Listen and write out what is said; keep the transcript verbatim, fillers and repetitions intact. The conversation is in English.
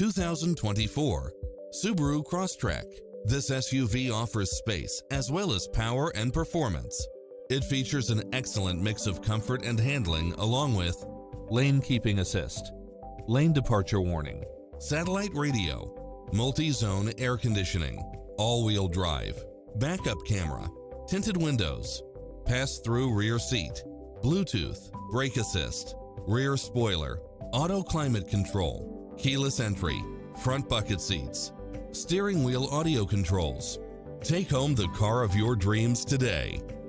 two thousand twenty-four Subaru Crosstrek. This S U V offers space as well as power and performance. It features an excellent mix of comfort and handling along with lane keeping assist, lane departure warning, satellite radio, multi-zone air conditioning, all-wheel drive, backup camera, tinted windows, pass-through rear seat, Bluetooth, brake assist, rear spoiler, auto climate control, keyless entry, front bucket seats, steering wheel audio controls. Take home the car of your dreams today.